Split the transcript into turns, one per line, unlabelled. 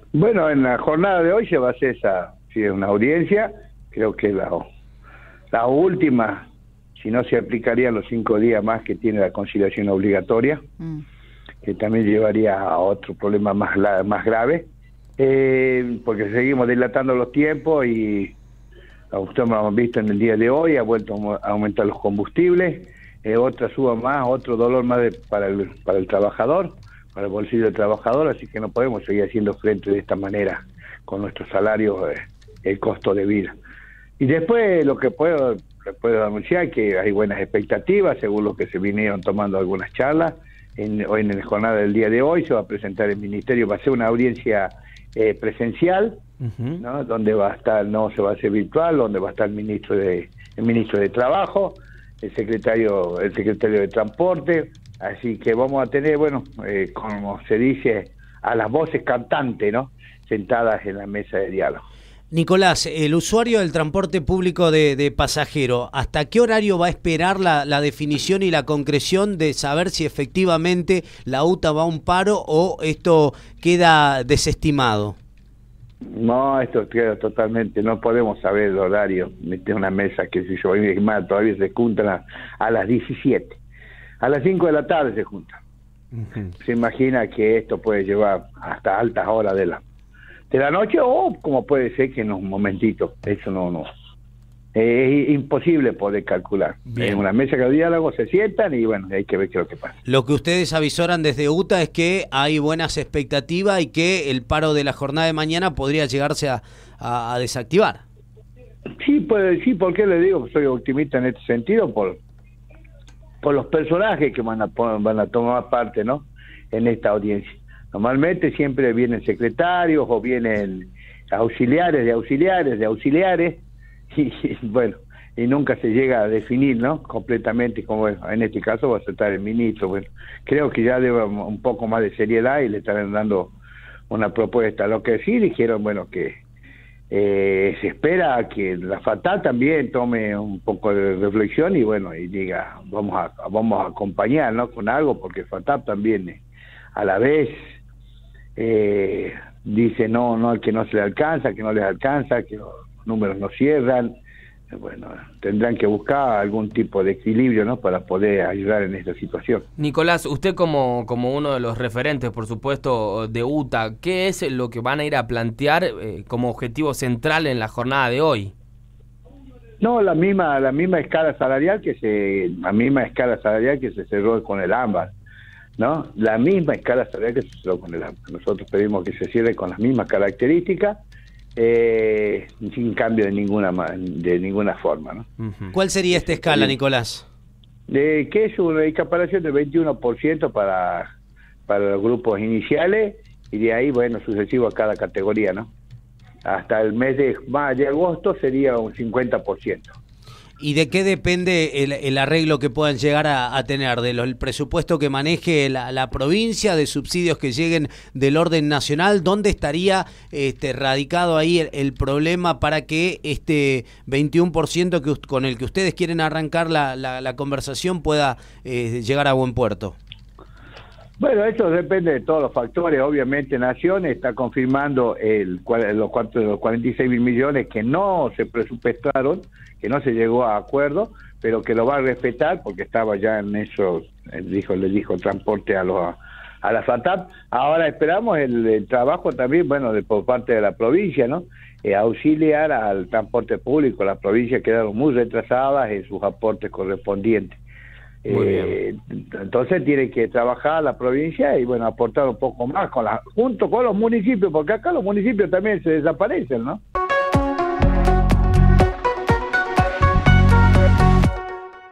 Bueno, en la jornada de hoy se va a hacer esa, sí, una audiencia, creo que la última, si no se aplicarían los 5 días más que tiene la conciliación obligatoria, que también llevaría a otro problema más grave, porque seguimos dilatando los tiempos y usted lo hemos visto en el día de hoy, ha vuelto a aumentar los combustibles, otra suba más, otro dolor más para el trabajador, para el bolsillo del trabajador, así que no podemos seguir haciendo frente de esta manera con nuestros salarios, el costo de vida. Y después lo que puedo anunciar que hay buenas expectativas, según lo que se vinieron tomando algunas charlas. Hoy en la jornada del día de hoy se va a presentar el ministerio, va a ser una audiencia presencial, ¿no? Donde va a estar, no se va a hacer virtual, donde va a estar el ministro de Trabajo, el secretario de Transporte, así que vamos a tener, bueno, como se dice, a las voces cantantes, ¿no? Sentadas en la mesa de diálogo.
Nicolás, el usuario del transporte público de pasajero, ¿hasta qué horario va a esperar la definición y la concreción de saber si efectivamente la UTA va a un paro o esto queda desestimado?
No, esto queda totalmente, no podemos saber el horario, meter una mesa que si yo voy más, todavía se juntan a las 17, a las 5 de la tarde se juntan. Se imagina que esto puede llevar hasta altas horas de la noche, o como puede ser que en un momentito, eso no es imposible poder calcular.
Bien.
En una mesa de diálogo se sientan y bueno, hay que ver qué es lo que pasa.
Lo que ustedes avisoran desde UTA es que hay buenas expectativas y que el paro de la jornada de mañana podría llegarse a desactivar.
Sí, sí, porque le digo que soy optimista en este sentido por los personajes que van a tomar parte, ¿no?, en esta audiencia. Normalmente siempre vienen secretarios o vienen auxiliares de auxiliares y bueno, y nunca se llega a definir, ¿no?, completamente, como en este caso va a estar el ministro. Bueno, creo que ya debe un poco más de seriedad y le estarán dando una propuesta. Lo que sí dijeron, bueno, que se espera que la FATAP también tome un poco de reflexión y bueno, y diga, vamos a acompañar, ¿no?, con algo, porque FATAP también a la vez dice no, que no se le alcanza, que no les alcanza, que los números no cierran. Bueno, tendrán que buscar algún tipo de equilibrio, ¿no?, para poder ayudar en esta situación.
Nicolás, usted como uno de los referentes, por supuesto, de UTA, ¿qué es lo que van a ir a plantear como objetivo central en la jornada de hoy?
No, la misma escala salarial que se cerró con el ámbar, ¿no? La misma escala salarial que se cerró con el ámbar. Nosotros pedimos que se cierre con las mismas características, sin cambio de ninguna forma, ¿no?
¿Cuál sería esta escala, Nicolás?
Que es una equiparación del 21% para los grupos iniciales y de ahí, bueno, sucesivo a cada categoría, ¿no? Hasta el mes de agosto sería un 50%.
¿Y de qué depende el arreglo que puedan llegar a tener? ¿Del presupuesto que maneje la provincia, de subsidios que lleguen del orden nacional? ¿Dónde estaría radicado ahí el problema para que este 21% con el que ustedes quieren arrancar la conversación pueda llegar a buen puerto?
Bueno, esto depende de todos los factores. Obviamente Nación está confirmando los 46 mil millones que no se presupuestaron, que no se llegó a acuerdo, pero que lo va a respetar porque estaba ya en eso, le dijo transporte a la FATAP. Ahora esperamos el trabajo también, bueno, por parte de la provincia, ¿no? Auxiliar al transporte público. Las provincias quedaron muy retrasadas en sus aportes correspondientes. Entonces tiene que trabajar la provincia y bueno, aportar un poco más junto con los municipios, porque acá los municipios también se desaparecen, ¿no?